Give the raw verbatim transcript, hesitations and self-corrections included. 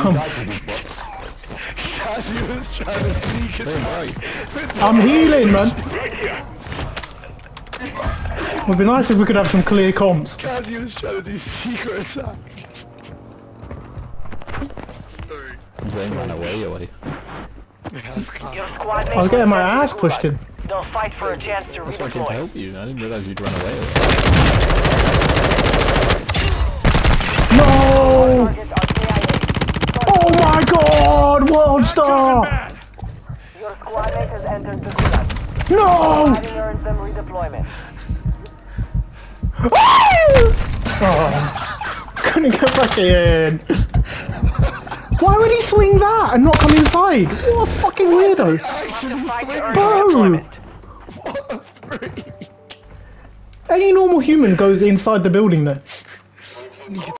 died to these bots. Cassie was trying to sneak it. I'm healing, man. It would be nice if we could have some clear comms. Cassie was trying to do secret attack. Sorry. Zane ran away, away. Your squad I was getting my ass pushed in. They'll fight for a chance to That's why I came to redeploy. help you. I didn't realize you'd run away. No! Targets are K I A. Oh my god! Worldstar! Your squad mate has entered the gulag. No! Having earned them redeployment. Oh, couldn't get back in. Why would he swing that and not come inside? What a fucking weirdo! Bro! Any normal human goes inside the building there.